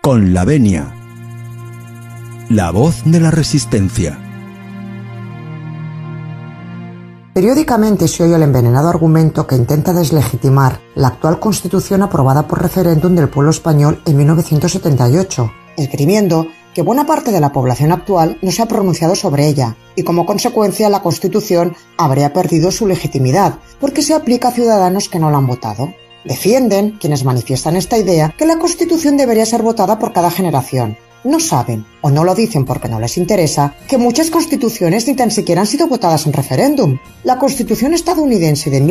con la venia, la voz de la resistencia. Periódicamente se oye el envenenado argumento que intenta deslegitimar la actual Constitución aprobada por referéndum del pueblo español en 1978, esgrimiendo que buena parte de la población actual no se ha pronunciado sobre ella y como consecuencia la Constitución habría perdido su legitimidad porque se aplica a ciudadanos que no la han votado. Defienden, quienes manifiestan esta idea, que la Constitución debería ser votada por cada generación. No saben, o no lo dicen porque no les interesa, que muchas constituciones ni tan siquiera han sido votadas en referéndum. La Constitución estadounidense de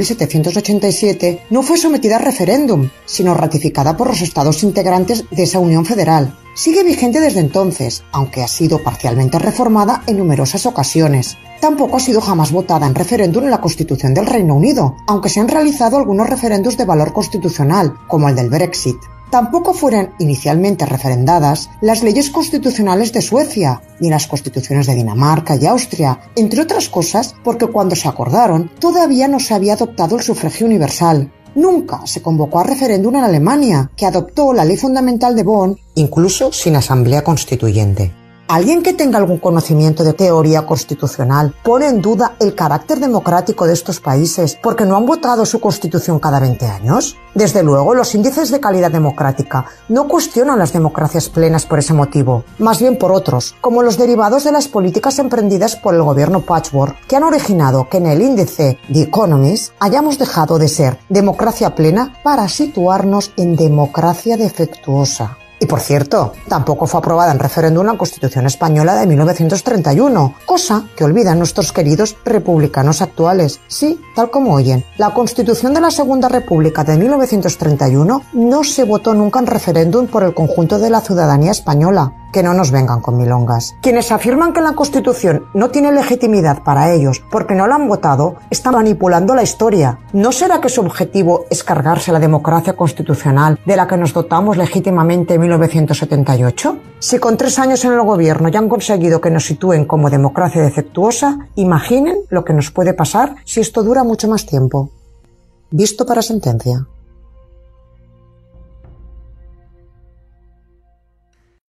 1787 no fue sometida a referéndum, sino ratificada por los estados integrantes de esa Unión Federal. Sigue vigente desde entonces, aunque ha sido parcialmente reformada en numerosas ocasiones. Tampoco ha sido jamás votada en referéndum en la Constitución del Reino Unido, aunque se han realizado algunos referéndums de valor constitucional, como el del Brexit. Tampoco fueron inicialmente referendadas las leyes constitucionales de Suecia, ni las constituciones de Dinamarca y Austria, entre otras cosas porque cuando se acordaron todavía no se había adoptado el sufragio universal. Nunca se convocó a referéndum en Alemania, que adoptó la Ley Fundamental de Bonn, incluso sin asamblea constituyente. ¿Alguien que tenga algún conocimiento de teoría constitucional pone en duda el carácter democrático de estos países porque no han votado su constitución cada 20 años? Desde luego, los índices de calidad democrática no cuestionan las democracias plenas por ese motivo, más bien por otros, como los derivados de las políticas emprendidas por el gobierno Patchwork, que han originado que en el índice The Economist hayamos dejado de ser democracia plena para situarnos en democracia defectuosa. Y por cierto, tampoco fue aprobada en referéndum la Constitución española de 1931, cosa que olvidan nuestros queridos republicanos actuales. Sí, tal como oyen, la Constitución de la Segunda República de 1931 no se votó nunca en referéndum por el conjunto de la ciudadanía española. Que no nos vengan con milongas. Quienes afirman que la Constitución no tiene legitimidad para ellos porque no la han votado, están manipulando la historia. ¿No será que su objetivo es cargarse la democracia constitucional de la que nos dotamos legítimamente en 1978? Si con 3 años en el gobierno ya han conseguido que nos sitúen como democracia defectuosa, imaginen lo que nos puede pasar si esto dura mucho más tiempo. Visto para sentencia.